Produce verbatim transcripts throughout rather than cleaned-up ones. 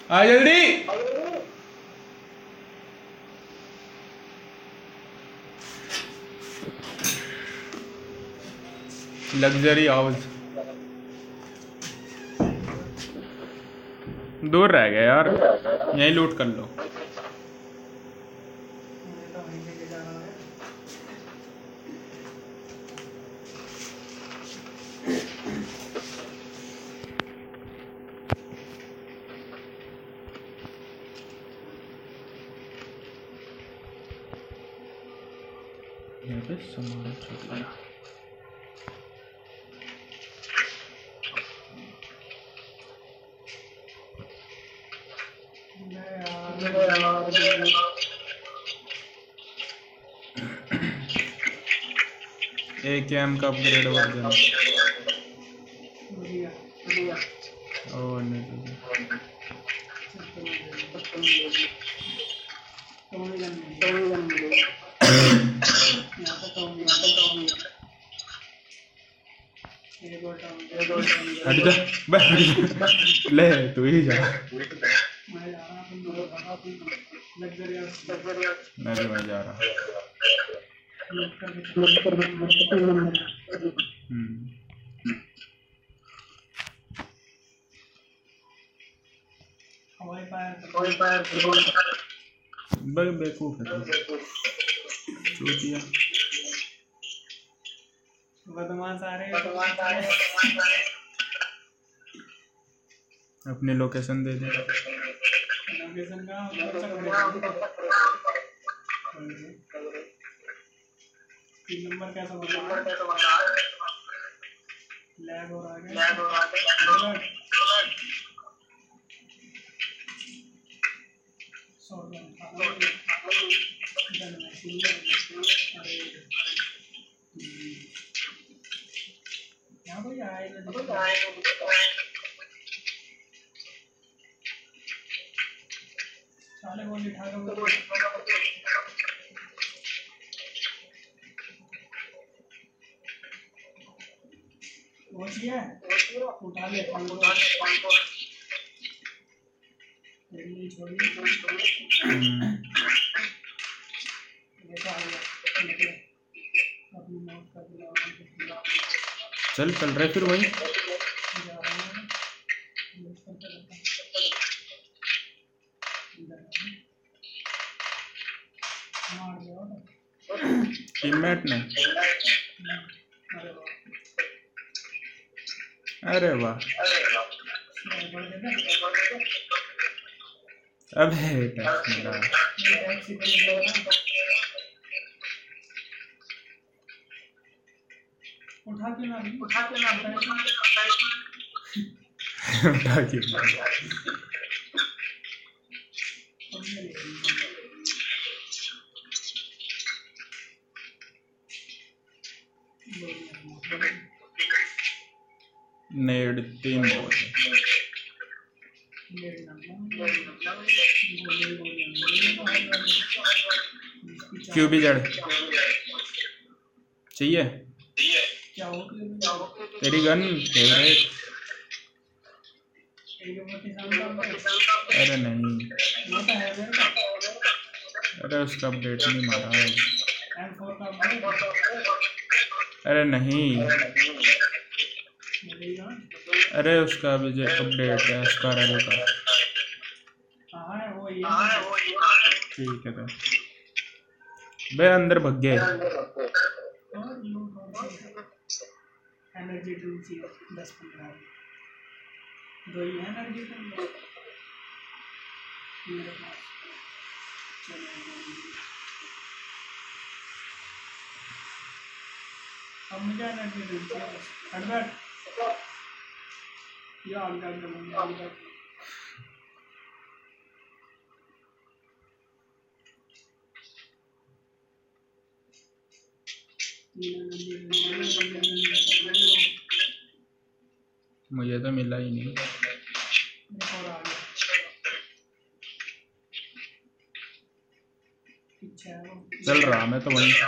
आ जल्दी। Luxury house दूर रह गया यार, यहीं लूट कर लो। सामान छूट गया। एक एम का अपग्रेड वर्जन। ओ नहीं हट जा, ले तू ही जा। मैं भी वहीं जा रहा। बे बेवकूफ है तू, चूतिया। बदमाश आ रहे हैं, अपनी लोकेशन दे दे। लोकेशन का तीन नंबर कैसा बना? लैग हो रहा है, लैग हो रहा है। यहाँ कोई आएगा साले वो लिखा कर है उठा ले चल चल रहे फिर वही। टीममेट ने, अरे वाह, अबे उठा के ना उठा के ना उठा के नेड तीन बहुत क्यों भी जड़ चाहिए तेरी गन फेवरेट। अरे नहीं, अरे उसका अपडेट नहीं मारा। अरे नहीं, अरे उसका अभी जो अपडेट है उसका रेल का। ठीक है तो बे अंदर भग गए। एनर्जी ड्रिंक चाहिए दस पंद्रह दो ही है एनर्जी ड्रिंक मेरे पास। अब मुझे एनर्जी ड्रिंक चाहिए बस। हट बैठ या अंदर अंदर मुझे तो मिला ही नहीं। चल रहा मैं तो वहीं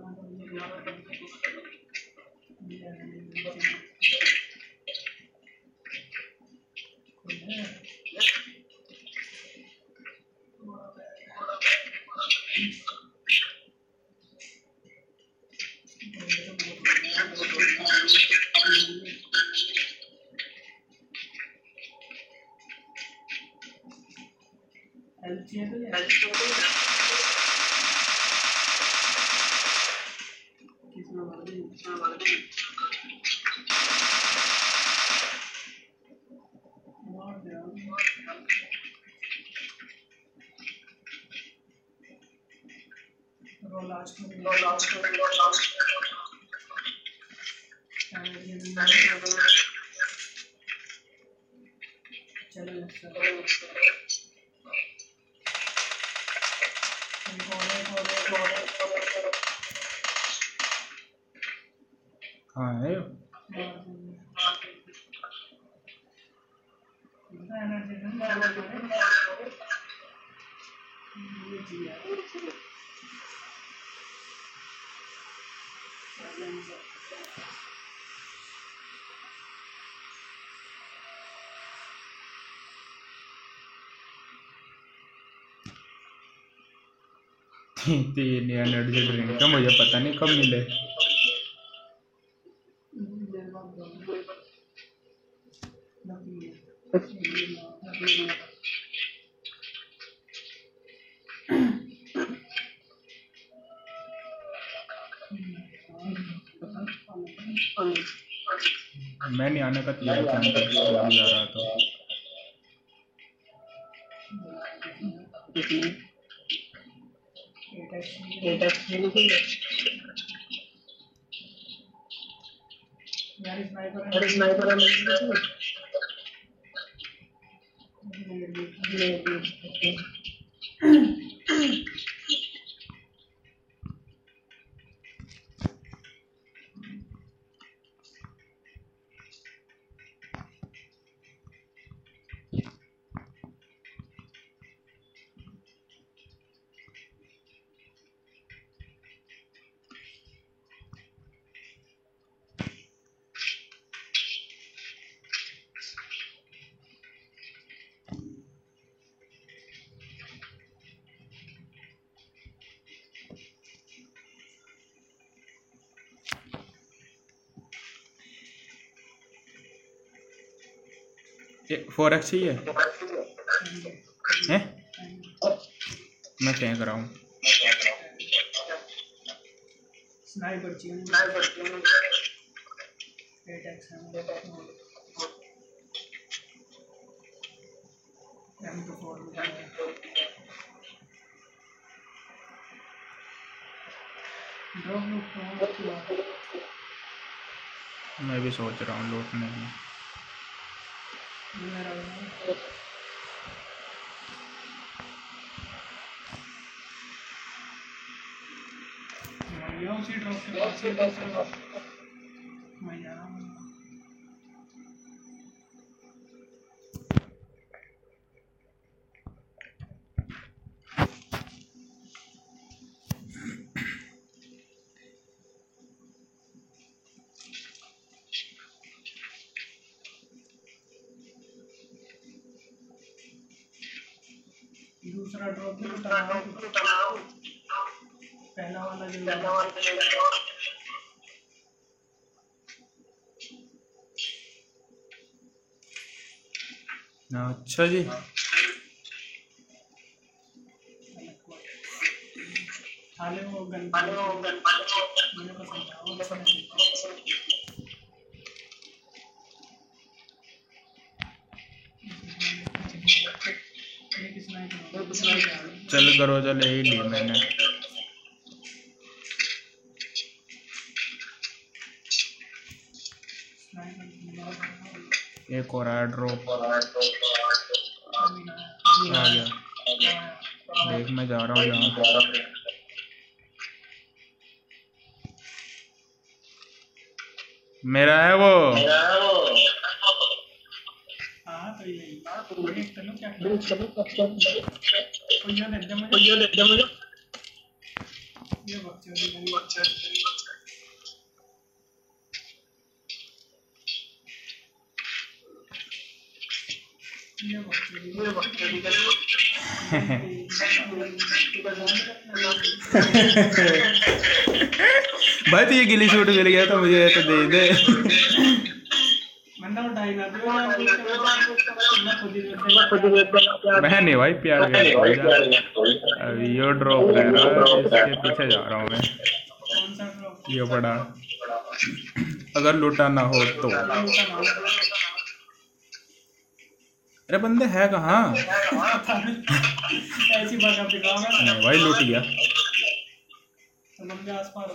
हाँ है तीन एनर्जी ड्रिंक का मुझे पता नहीं कब मिले। मैं नहीं आने का तैयार था, जा रहा था। फोर एक्स ही है हैं? मैं फेंक रहा हूँ। स्नाइपर चाहिए मैं भी सोच रहा हूँ लूटने की। उसी ड्रॉप के पास से दूसरा मैं जा रहा हूँ। दूसरा ड्रॉप भी उठाओ, पहला वाला जो पहला वाला अच्छा जी, हाले वो गन हाले वो गन मैंने पसंद था वो चल गरोजा ले ही ली मैंने। एक और आया ड्रॉप आ गया। देख मैं जा रहा हूँ यहाँ। मेरा है वो। हाँ तो ये एक चलो क्या चलो कोई ये दे दे मुझे ये दे दे मुझे ये बच्चे भाई तो ये गिली सूट मिल गया तो मुझे तो दे दे। मैं नहीं भाई प्यार कर अभी यो ड्रॉप ले रहा है, इसके पीछे जा रहा हूँ मैं। ये बड़ा अगर लूटा ना हो तो। अरे बंदे है कहाँ? ऐसी बात आप दिखाओगे नहीं भाई लूट गया। समझ आसपास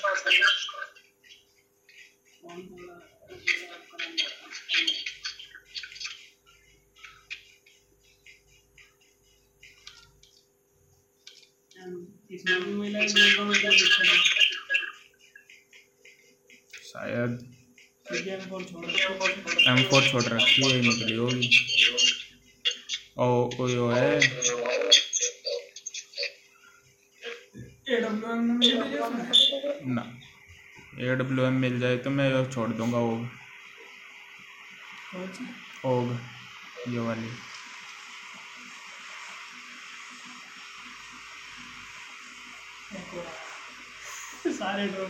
शायद एम फोर छोड़ रखी है, निकली होगी। ओ ओ यो है ना। ए डब्ल्यू एम मिल जाए तो मैं यो छोड़ दूंगा। ओग ओग ये वाली सारे ड्रॉप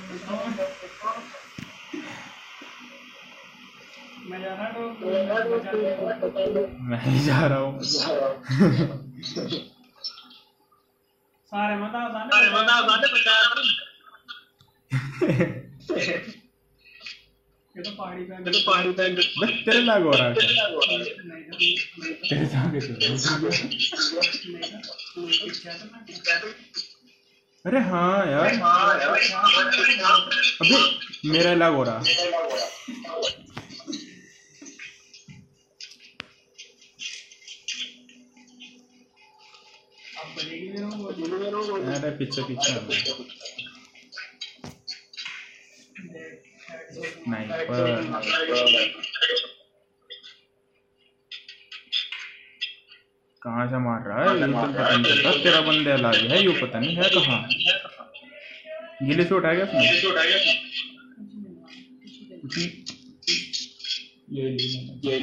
मैं जा रहा हूँ मैं ही जा रहा हूँ। सारे मता सारे मता सारे बचा ये तो पहाड़ी पे ये तो पहाड़ी पे बस तेरे लाग हो रहा है तेरे सामने तो। अरे हाँ यार अबे मेरा लाग हो रहा। अरे पीछे पीछे नहीं पर कहाँ से मार रहा है ये तो पता नहीं चलता। तेरा बंदे अलग है, यू पता नहीं है कहाँ। गिले से उठाएगा उसने ये ये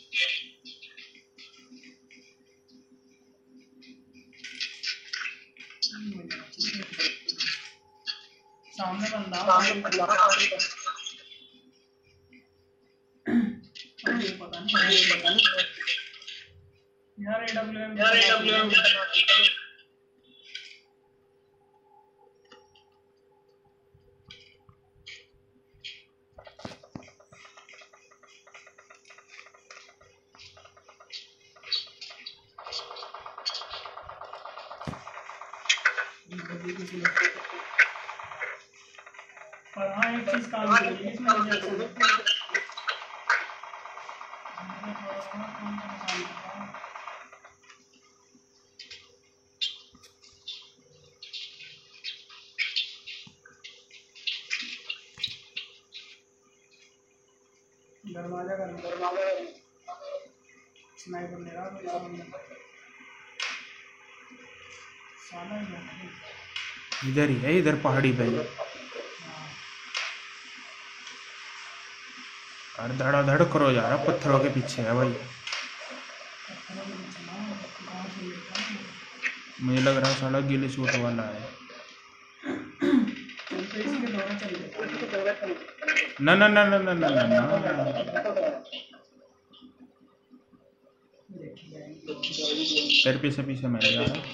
सामने बंदा पता नहीं पता नहीं यार एडब्ल्यूएम यार एडब्ल्यूएम पर हाँ एक चीज काम करेगी इसमें दरवाजा कर दरवाजा स्नाइपर ले रहा साला इधर ही है, इधर पहाड़ी पे और धड़ाधड़ करो जा रहा पत्थरों के पीछे है भाई। मुझे लग रहा है साला गिली सूट वाला है। ना ना ना ना ना ना ना ना तेरे पीछे पीछे मैं जा रहा।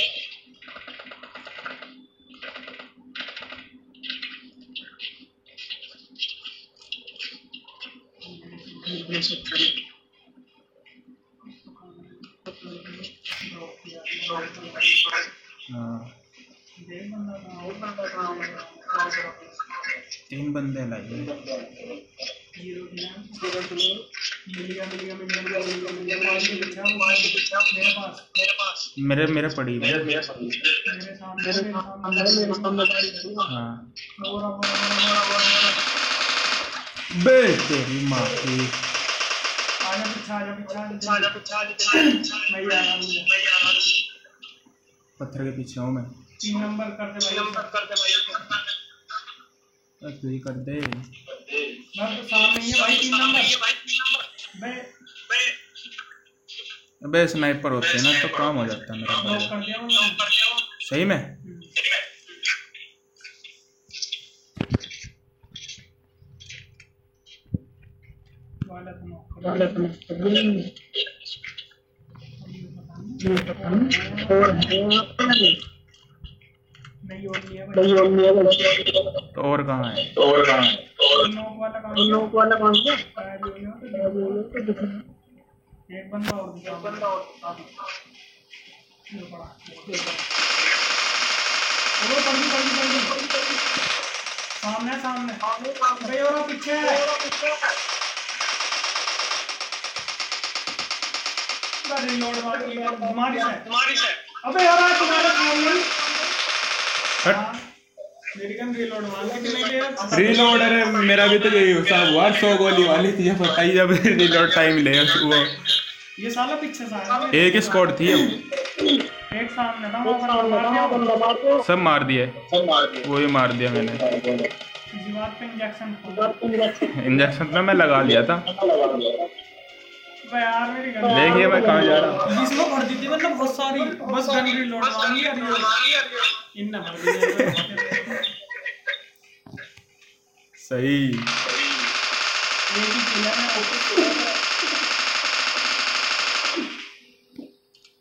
तीन बंदे लाए मेरे मेरे पड़ी हाँ बे तेरी माँ की पत्थर के पीछे हूँ मैं। तीन नंबर कर दे भाई। बस तू ही कर दे। बस तो सामने ही है भाई तीन नंबर। बे अबे स्नाइपर होते हैं ना तो काम हो जाता है मेरा ड्रॉप भाई। कर दिया वो। सही में वाला तो नॉक कर वाला तो नॉक कर दिया। ये पता नहीं और नहीं और नहीं है भाई और नहीं है तो और कहाँ है? तो और कहां है नॉक वाला कहां है नॉक वाला कहां है शायद ये हो तो दिख एक बंदा और एक बंदा और ये बड़ा वो पड़ी पड़ी पड़ी सामने सामने भाई और पीछे रिलोड मारी से मारी से अबे यार तुम्हारा सामने हट मेरी गन रिलोड मार के नहीं लिया रीलोड। अरे मेरा भी तो यही हिसाब हुआ, सौ गोली वाली थी पता ही जब रीलोड टाइम ले वो ये साला पीछे से आया एक स्क्वाड थी अब एक सामने था वो मार दिया सब मार दिए सब मार दिया वो ही मार दिया मैंने। इसी बात पे इंजेक्शन इंजेक्शन तो मैं लगा लिया था। बे यार मेरी गन देखिए मैं कहाँ जा रहा हूँ। इसमें भर दी थी मतलब बहुत सारी बस गन रिलोड मांगी यार ये इन ना भर दी सही ये भी किला है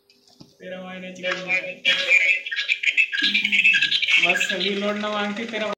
तेरा मायने चिकन बस रिलोड ना मांगती तेरा